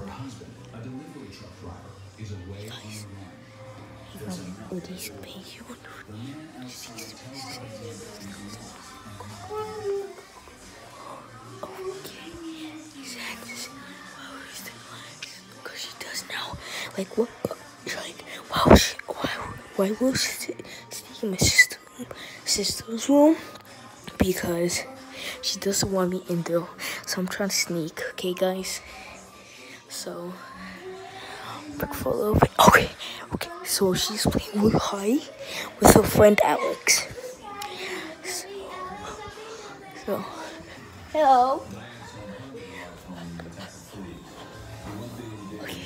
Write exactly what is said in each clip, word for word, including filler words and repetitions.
husband, a delivery truck driver, is away on the run. There's a Oh, these baby one. Because she does now. Like what? Like wow, she, why? Why will she stay in my sister, sister's room? Because she doesn't want me in there. So I'm trying to sneak. Okay, guys. So. Back for a little bit. Okay, okay. So she's playing with high with her friend Alex. So, so hello. Okay.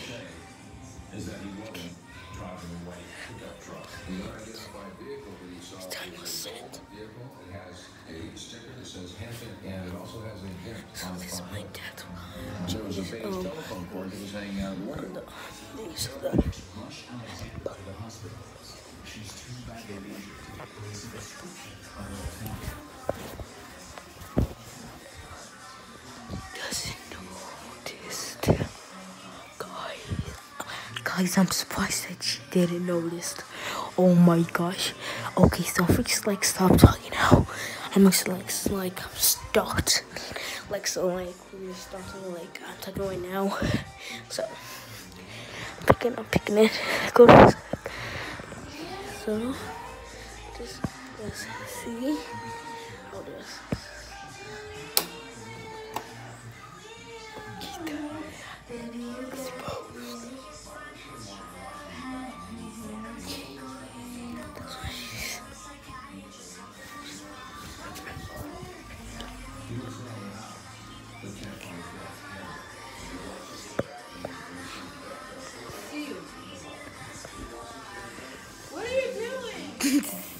It's time to sit. So this is my dad. There was a base um, telephone cord that was hanging out of the window. These are the doesn't notice. Guys, guys, I'm surprised that she didn't notice. Oh my gosh. Okay, so I'm just like stop talking now. I'm just like like I'm stuck. Like so like we're starting like I'm talking right now. So I'm picking I'm picking it. Go to so just let's see how this. What are you doing?